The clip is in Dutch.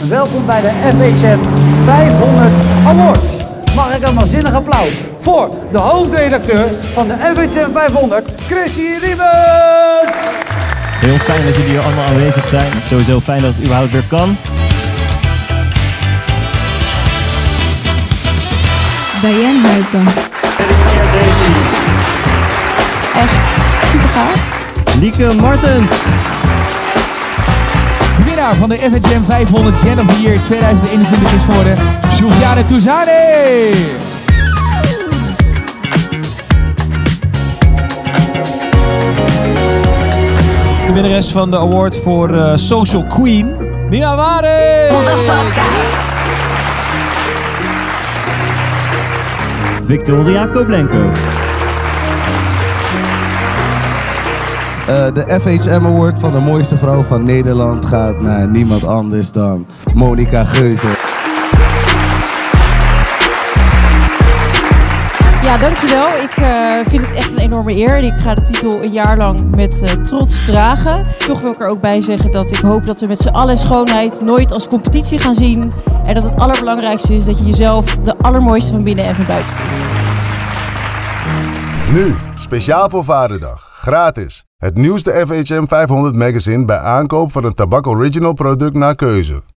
Welkom bij de FHM 500 Awards. Mag ik een waanzinnig applaus voor de hoofdredacteur van de FHM 500, Chrissy Riemens. Heel fijn dat jullie hier allemaal aanwezig zijn. Sowieso fijn dat het überhaupt weer kan. Diane Huiken. Echt super gaaf. Lieke Martens. De winnaar van de FHM 500 Gen of the Year 2021 is geworden Soufiane Touzani. De winnares van de award voor Social Queen, Nina Ware. Victoria Koblenko. De FHM Award van de mooiste vrouw van Nederland gaat naar niemand anders dan Monica Geuze. Ja, dankjewel. Ik vind het echt een enorme eer en ik ga de titel een jaar lang met trots dragen. Toch wil ik er ook bij zeggen dat ik hoop dat we met z'n allen schoonheid nooit als competitie gaan zien. En dat het allerbelangrijkste is dat je jezelf de allermooiste van binnen en van buiten vindt. Nu, speciaal voor Vaderdag, gratis. Het nieuwste FHM 500 magazine bij aankoop van een Tabak Original product naar keuze.